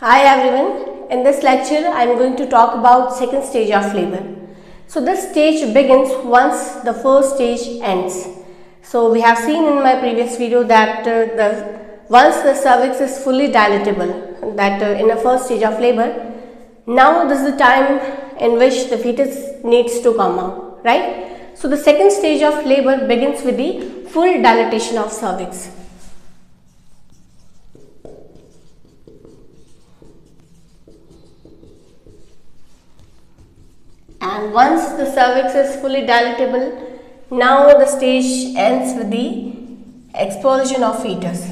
Hi everyone, in this lecture I am going to talk about second stage of labor. So this stage begins once the first stage ends. So we have seen in my previous video that once the cervix is fully dilatable, that in the first stage of labor, now this is the time in which the fetus needs to come out, right? So the second stage of labor begins with the full dilatation of cervix. And once the cervix is fully dilatable, now the stage ends with the expulsion of fetus.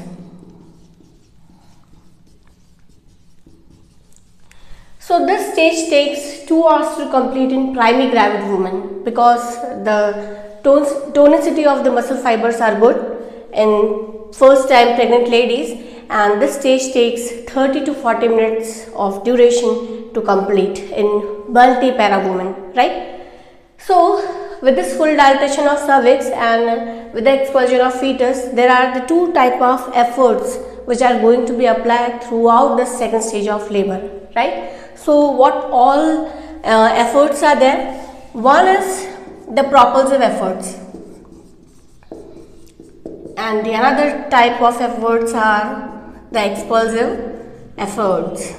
So this stage takes 2 hours to complete in primi-gravid women because the tonicity of the muscle fibers are good in first time pregnant ladies, and this stage takes 30 to 40 minutes of duration to complete in multi-para women, right? So with this full dilatation of cervix and with the expulsion of fetus, there are the two type of efforts which are going to be applied throughout the second stage of labor, right? So what all efforts are there? One is the propulsive efforts, and the another type of efforts are the expulsive efforts.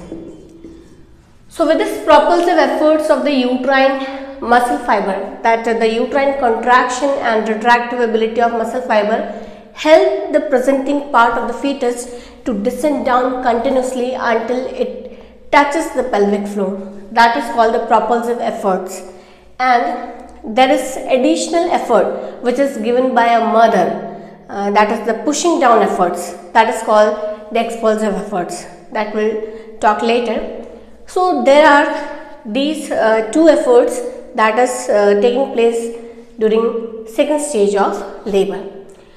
So with this propulsive efforts of the uterine muscle fiber, that the uterine contraction and retractive ability of muscle fiber help the presenting part of the fetus to descend down continuously until it touches the pelvic floor. That is called the propulsive efforts. And there is additional effort which is given by a mother, that is the pushing down efforts, that is called the expulsive efforts, that we'll talk later. So there are these two efforts that is taking place during second stage of labor.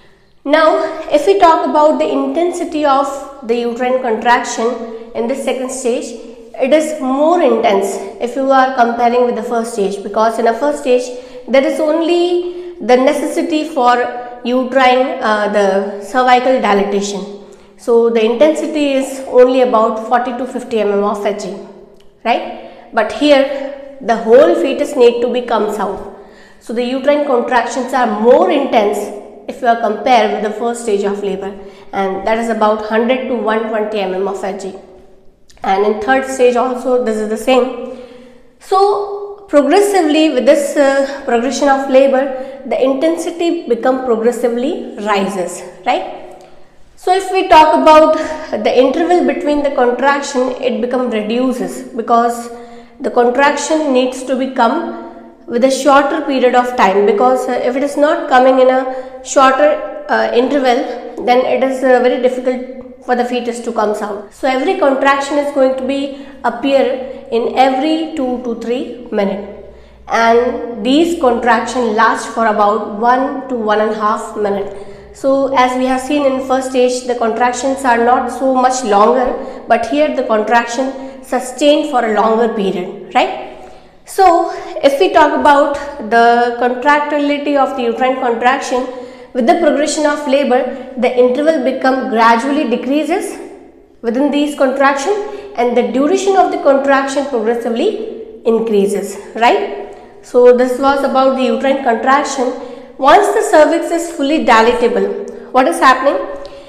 Now if we talk about the intensity of the uterine contraction in this second stage, it is more intense if you are comparing with the first stage, because in the first stage there is only the necessity for uterine the cervical dilatation. So the intensity is only about 40 to 50 mm of Hg, right? But here the whole fetus need to be comes out. So the uterine contractions are more intense if you are compared with the first stage of labor, and that is about 100 to 120 mm of Hg. And in third stage also this is the same. So progressively with this progression of labor, the intensity become progressively rises, right? So if we talk about the interval between the contraction, it become reduces because the contraction needs to become with a shorter period of time, because if it is not coming in a shorter interval, then it is very difficult for the fetus to come out. So every contraction is going to be appear in every 2 to 3 minutes, and these contractions last for about 1 to 1.5 minutes. So as we have seen in first stage, the contractions are not so much longer, but here the contraction sustained for a longer period, right? So if we talk about the contractility of the uterine contraction, with the progression of labor, the interval become gradually decreases within these contraction, and the duration of the contraction progressively increases, right? So this was about the uterine contraction. Once the cervix is fully dilatable, what is happening?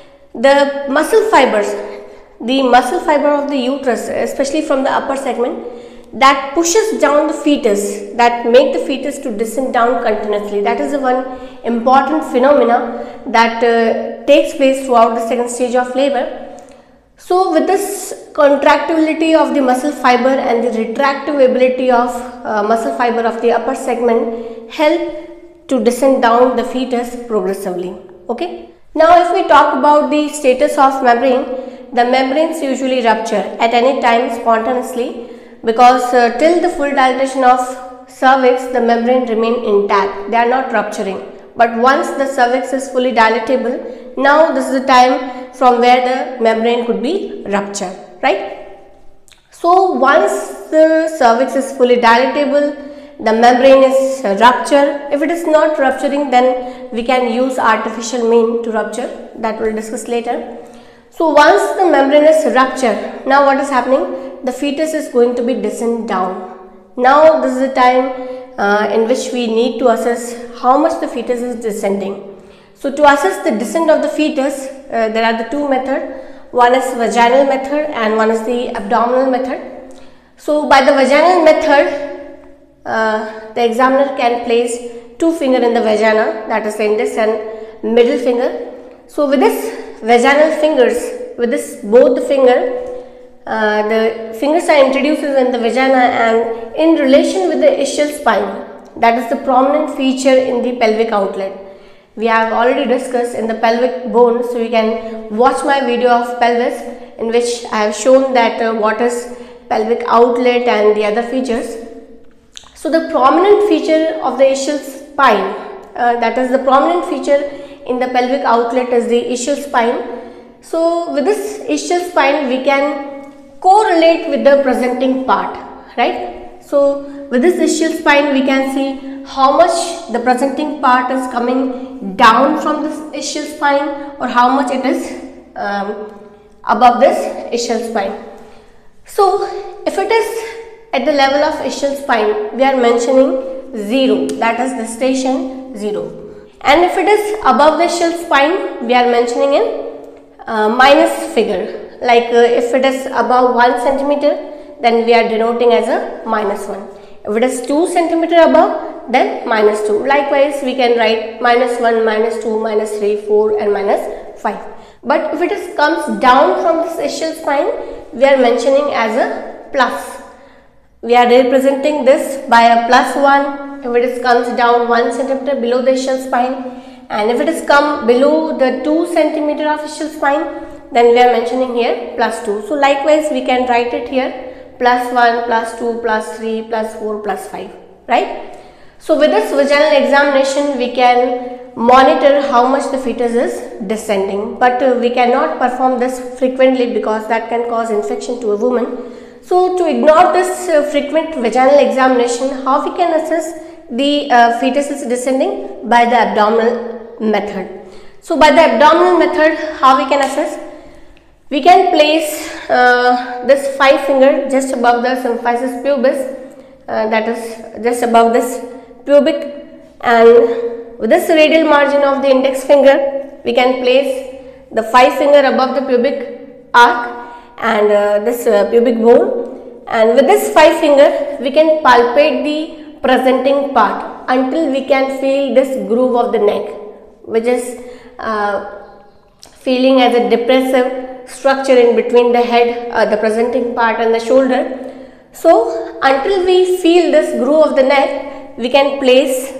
The muscle fibers, the muscle fiber of the uterus, especially from the upper segment, that pushes down the fetus, that make the fetus to descend down continuously. That is the one important phenomena that takes place throughout the second stage of labor. So with this contractility of the muscle fiber and the retractive ability of muscle fiber of the upper segment help to descend down the fetus progressively, okay? Now if we talk about the status of membrane, the membranes usually rupture at any time spontaneously, because till the full dilatation of cervix, the membrane remain intact, they are not rupturing. But once the cervix is fully dilatable, now this is the time from where the membrane could be ruptured, right? So once the cervix is fully dilatable, the membrane is ruptured. If it is not rupturing, then we can use artificial mean to rupture, that we'll discuss later. So once the membranous rupture, now what is happening? The fetus is going to be descend down. Now this is the time in which we need to assess how much the fetus is descending. So to assess the descent of the fetus, there are the two methods. One is vaginal method and one is the abdominal method. So by the vaginal method, the examiner can place two fingers in the vagina, that is the index and middle finger. So with this vaginal fingers, with this both the fingers are introduced in the vagina and in relation with the ischial spine, that is the prominent feature in the pelvic outlet. We have already discussed in the pelvic bone, so you can watch my video of pelvis in which I have shown that what is pelvic outlet and the other features. So the prominent feature of the ischial spine, that is the prominent feature in the pelvic outlet is the ischial spine. So with this ischial spine we can correlate with the presenting part, right? So with this ischial spine we can see how much the presenting part is coming down from this ischial spine or how much it is above this ischial spine. So if it is at the level of ischial spine, we are mentioning 0, that is the station 0. And if it is above the ischial spine, we are mentioning in minus figure. Like if it is above 1 centimeter, then we are denoting as a -1. If it is 2 centimeter above, then -2. Likewise, we can write -1, -2, -3, 4 and -5. But if it is comes down from this ischial spine, we are mentioning as a plus. We are representing this by a +1 if it is comes down 1 centimeter below the ischial spine, and if it is come below the 2 centimeter of ischial spine, then we are mentioning here +2. So likewise we can write it here +1, +2, +3, +4, +5, right? So with this vaginal examination we can monitor how much the fetus is descending, but we cannot perform this frequently because that can cause infection to a woman. So to ignore this frequent vaginal examination, how we can assess the fetus is descending? By the abdominal method. So by the abdominal method, how we can assess? We can place this 5 finger just above the symphysis pubis, that is just above this pubic, and with this radial margin of the index finger, we can place the 5 finger above the pubic arc and this pubic bone, and with this 5 finger we can palpate the presenting part until we can feel this groove of the neck, which is feeling as a depressive structure in between the head, the presenting part and the shoulder. So until we feel this groove of the neck, we can place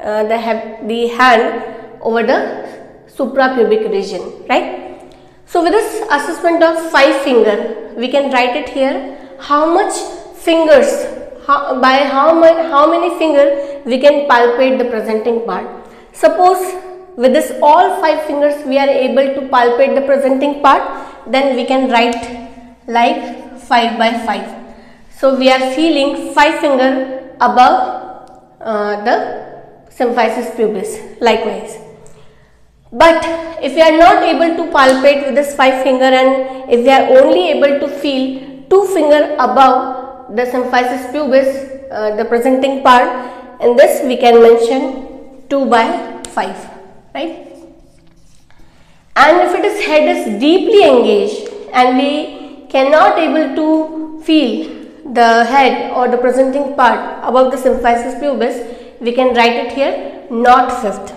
the hand over the suprapubic region, right? So with this assessment of 5 finger, we can write it here how much fingers, by how many finger we can palpate the presenting part. Suppose with this all 5 fingers we are able to palpate the presenting part, then we can write like 5 by 5. So we are feeling 5 finger above the symphysis pubis, likewise. But if we are not able to palpate with this 5 finger and if we are only able to feel 2 finger above the symphysis pubis, the presenting part, in this we can mention 2 by 5, right? And if it is head is deeply engaged and we cannot able to feel the head or the presenting part above the symphysis pubis, we can write it here not fifth,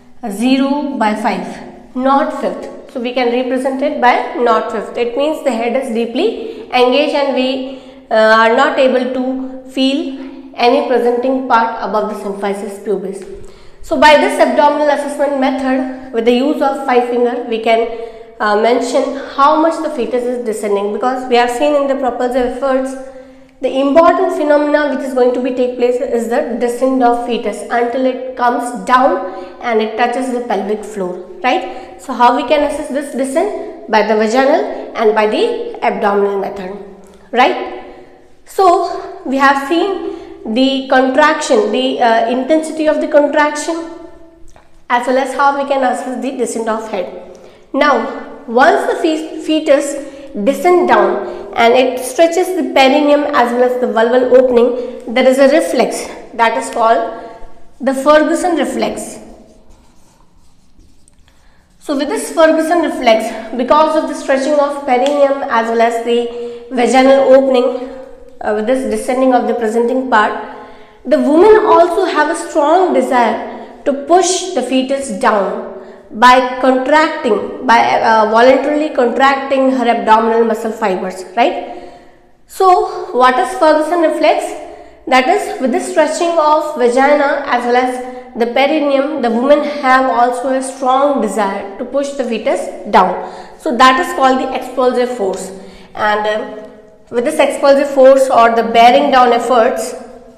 0 by 5, not fifth. So we can represent it by not fifth. It means the head is deeply engaged and we are not able to feel any presenting part above the symphysis pubis. So by this abdominal assessment method, with the use of 5 finger, we can mention how much the fetus is descending, because we have seen in the propulsive efforts the important phenomena which is going to be take place is the descent of fetus until it comes down and it touches the pelvic floor, right? So how we can assess this descent? By the vaginal and by the abdominal method, right? So we have seen the contraction, the intensity of the contraction, as well as how we can assess the descent of head. Now Once the fetus descends down and it stretches the perineum as well as the vulval opening, there is a reflex that is called the Ferguson reflex. So with this Ferguson reflex, because of the stretching of perineum as well as the vaginal opening, with this descending of the presenting part, the woman also have a strong desire to push the fetus down by contracting, by voluntarily contracting her abdominal muscle fibers, right? So what is Ferguson reflex? That is, with the stretching of vagina as well as the perineum, the women have also a strong desire to push the fetus down. So that is called the expulsive force. And with this expulsive force or the bearing down efforts,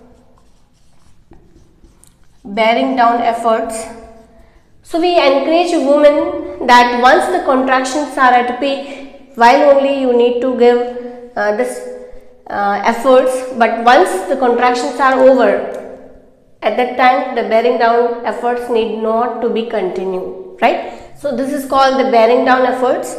so we encourage a woman that once the contractions are at a peak, while only you need to give this efforts, but once the contractions are over, at that time the bearing down efforts need not to be continued, right? So this is called the bearing down efforts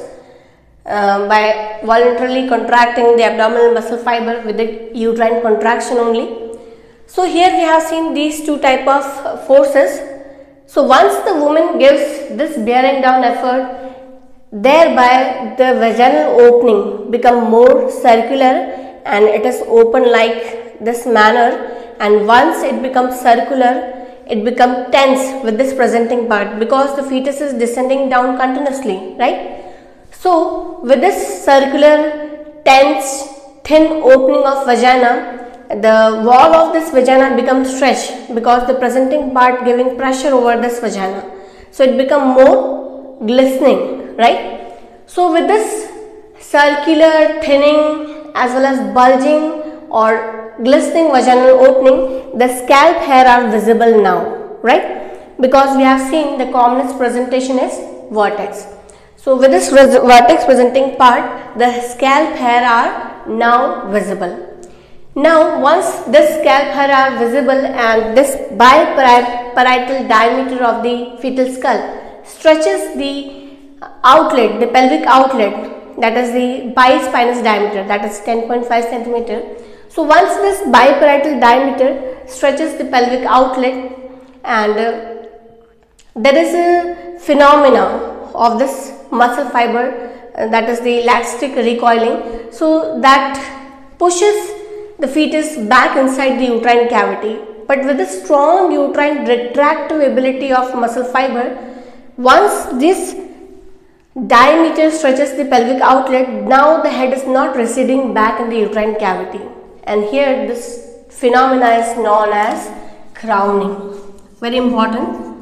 by voluntarily contracting the abdominal muscle fiber with the uterine contraction only. So here we have seen these two type of forces. So once the woman gives this bearing down effort, thereby the vaginal opening become more circular and it is open like this manner, and once it becomes circular, it becomes tense with this presenting part because the fetus is descending down continuously, right? So with this circular, tense, thin opening of vagina, the wall of this vagina becomes stretched because the presenting part giving pressure over this vagina. So it becomes more glistening, right? So with this circular thinning as well as bulging or glistening vaginal opening, the scalp hair are visible now, right? Because we have seen the commonest presentation is vertex. So with this vertex presenting part, the scalp hair are now visible. Now once this scalp hair are visible and this biparietal diameter of the fetal skull stretches the outlet, the pelvic outlet, that is the bispinous diameter, that is 10.5 centimeter. So once this biparietal diameter stretches the pelvic outlet, and there is a phenomena of this muscle fiber, that is the elastic recoiling, so that pushes the fetus back inside the uterine cavity. But with the strong uterine retractive ability of muscle fiber, once this diameter stretches the pelvic outlet, now the head is not receding back in the uterine cavity, and here this phenomena is known as crowning. Very important.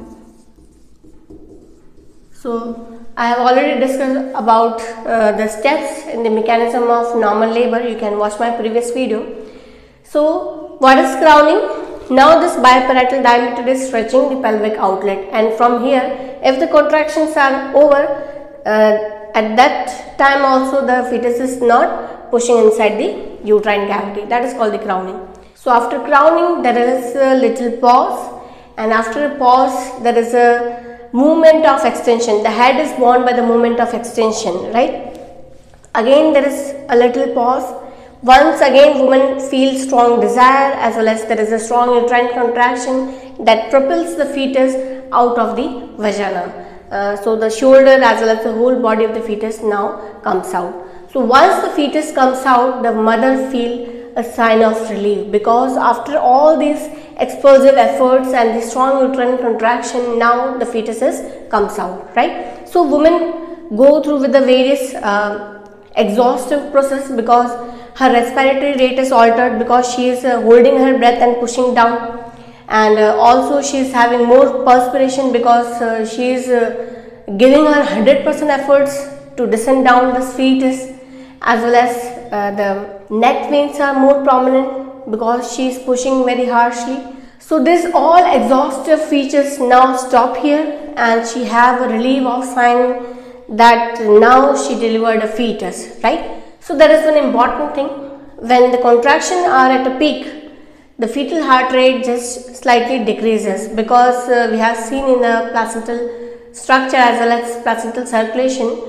So I have already discussed about the steps in the mechanism of normal labor. You can watch my previous video. So what is crowning? Now this biparietal diameter is stretching the pelvic outlet, and from here, if the contractions are over, at that time also the fetus is not pushing inside the uterine cavity. That is called the crowning. So after crowning, there is a little pause, and after a pause, there is a movement of extension. The head is borne by the movement of extension, right? Again there is a little pause. Once again woman feels strong desire as well as there is a strong uterine contraction that propels the fetus out of the vagina. So the shoulder as well as the whole body of the fetus now comes out. So once the fetus comes out, the mother feels a sign of relief, because after all these expulsive efforts and the strong uterine contraction, now the fetus comes out, right? So women go through with the various exhaustive process because her respiratory rate is altered, because she is holding her breath and pushing down, and also she is having more perspiration because she is giving her 100% efforts to descend down this fetus, as well as the neck veins are more prominent because she is pushing very harshly. So this all exhaustive features now stop here, and she have a relief of sign that now she delivered a fetus, right? So there is an important thing. When the contraction are at a peak, the fetal heart rate just slightly decreases, because we have seen in the placental structure as well as placental circulation,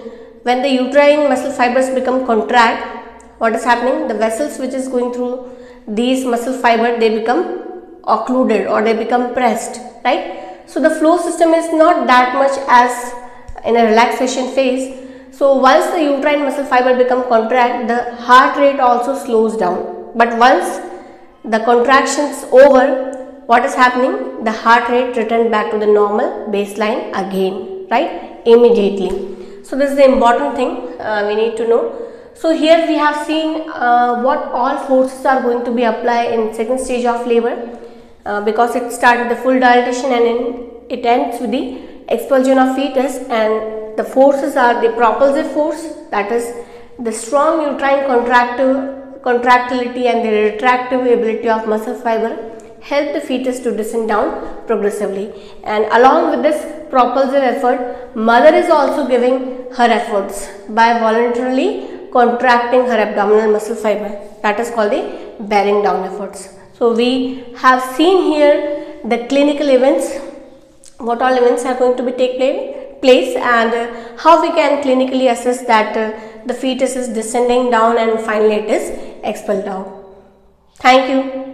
when the uterine muscle fibers become contract, what is happening? The vessels which is going through these muscle fiber, they become occluded or they become pressed, right? So the flow system is not that much as in a relaxation phase. So once the uterine muscle fiber become contract, the heart rate also slows down. But once the contractions over, what is happening? The heart rate return back to the normal baseline again, right? Immediately. So this is the important thing we need to know. So here we have seen what all forces are going to be applied in second stage of labor, because it starts with the full dilatation and it ends with the expulsion of fetus, and the forces are the propulsive force, that is the strong uterine contractility and the retractive ability of muscle fiber help the fetus to descend down progressively, and along with this propulsive effort, mother is also giving her efforts by voluntarily contracting her abdominal muscle fiber, that is called the bearing down efforts. So we have seen here the clinical events, what all events are going to be take place, and how we can clinically assess that the fetus is descending down and finally it is expelled out. Thank you.